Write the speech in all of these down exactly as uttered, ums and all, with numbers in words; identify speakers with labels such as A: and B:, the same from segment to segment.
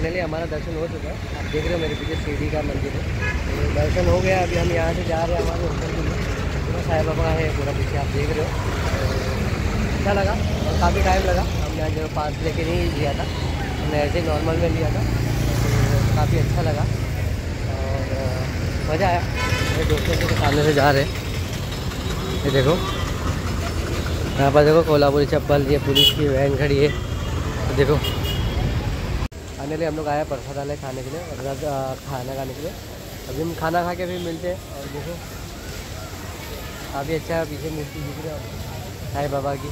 A: Finally हमारा दर्शन हो चुका है। आप देख रहे हो मेरे पीछे सीढ़ी का मंदिर है, तो दर्शन हो गया। अभी हम यहाँ से जा रहे हैं हमारे होटल के लिए। पूरा साईं बाबा है पूरा पीछे, आप देख रहे हो। अच्छा लगा और काफ़ी टाइम लगा। हमने जो पास लेके नहीं लिया था, हमने ऐसे ही नॉर्मल में लिया था, तो काफ़ी अच्छा लगा और मज़ा आया। मेरे दोस्तों के सामने से जा रहे हैं, ये देखो यहाँ पर देखो कोल्हापुरी चप्पल, ये पुलिस की वैन खड़ी है। तो देखो फाइनली हम लोग आए प्रसादालय खाने के लिए, प्रसाद खाना खाने के लिए। अभी हम खाना खा के भी मिलते हैं। और देखो काफ़ी अच्छा है, पीछे मूर्ति दिख रही है साईं बाबा की,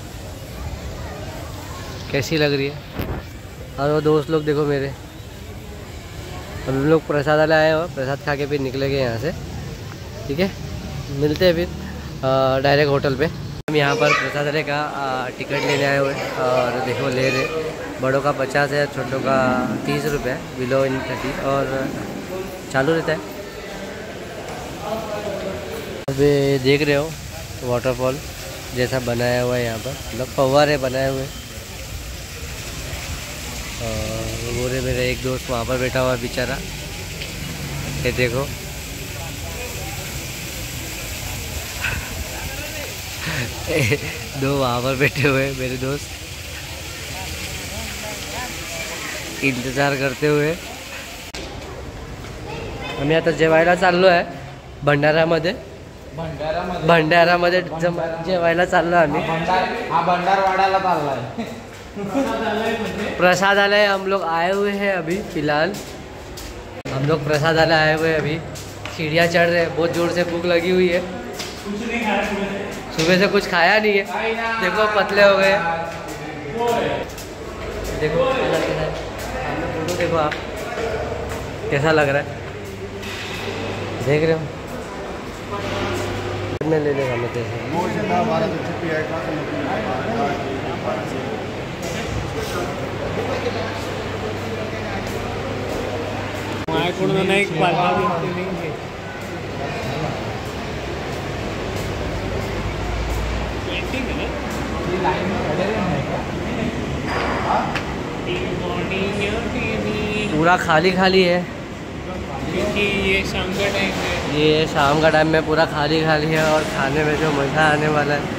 A: कैसी लग रही है। और वो दोस्त लोग देखो मेरे, अब हम लोग प्रसादालय आए और प्रसाद खा के फिर निकलेंगे यहाँ से। ठीक है, मिलते हैं फिर डायरेक्ट होटल पे। हम यहाँ पर प्रसादालय का टिकट लेने आए हुए और देखो ले रहे, बड़ों का पचास है, छोटों का तीस रुपये है, बिलो इन थर्टी, और चालू रहता है। अब देख रहे हो वाटरफॉल जैसा बनाया हुआ है यहाँ पर, मतलब फव्वारे बनाए हुए। और वो रे मेरा एक दोस्त वहाँ पर बैठा हुआ है बेचारा, ये देखो दो वहाँ पर बैठे हुए मेरे दोस्त इंतजार करते हुए। आम्ही आता जेवायला चाललो आहे भंडारामध्ये भंडारामध्ये भंडारामध्ये जेवायला चाललो आम्ही।
B: हा भंडारवाड्याला चाललाय
A: प्रसादालय हम लोग आए हुए हैं अभी फिलहाल। हम लोग प्रसादालय आए हुए हैं अभी, सीढ़ियाँ चढ़ रहे हैं, बहुत जोर से भूख लगी हुई है। सुबह से कुछ खाया नहीं है, देखो पतले हो गए। देखो फोटो देखो आप, कैसा लग रहा है, देख रहे हो। ले लेगा मैं कैसे पूरा खाली खाली है
B: क्योंकि ये शाम का टाइम है।
A: ये शाम का टाइम में पूरा खाली खाली है और खाने में जो मज़ा आने वाला है।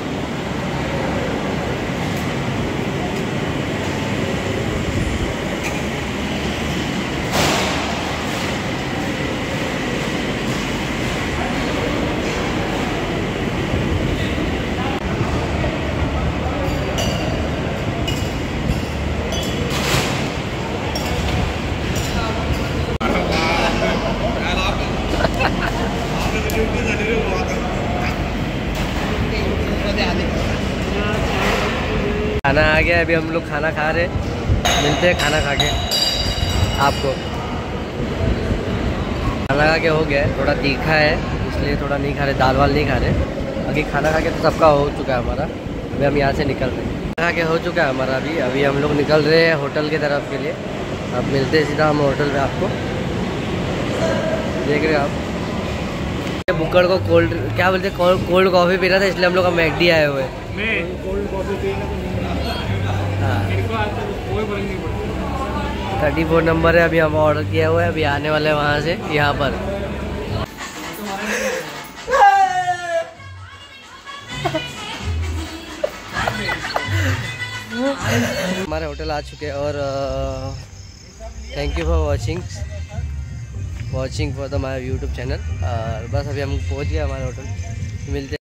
A: खाना आ गया, अभी हम लोग खाना खा रहे, मिलते हैं खाना खा के आपको। खाना खा के हो गया है, थोड़ा तीखा है इसलिए थोड़ा नहीं खा रहे, दाल वाल नहीं खा रहे। अभी खाना खा के तो सबका हो चुका है हमारा, अभी हम यहाँ से निकल रहे हैं। खाना खा के हो चुका है हमारा अभी अभी हम लोग निकल रहे हैं होटल की तरफ के लिए। अब मिलते हैं सीधा हम होटल में आपको, देख रहे हो आप। बुक्कड़ को कोल्ड क्या बोलते हैं, कोल्ड कॉफ़ी पीना था, इसलिए हम लोग मैकडी आए हुए हैं।
B: मैं कोल्ड कॉफी पीना
A: थर्टी फोर नंबर है, अभी हम ऑर्डर किया हुआ है, अभी आने वाले हैं वहाँ से यहाँ पर। हमारे होटल आ चुके हैं और thank you for watching watching for the my YouTube channel. और बस अभी हम पहुँच गए हमारे होटल, मिलते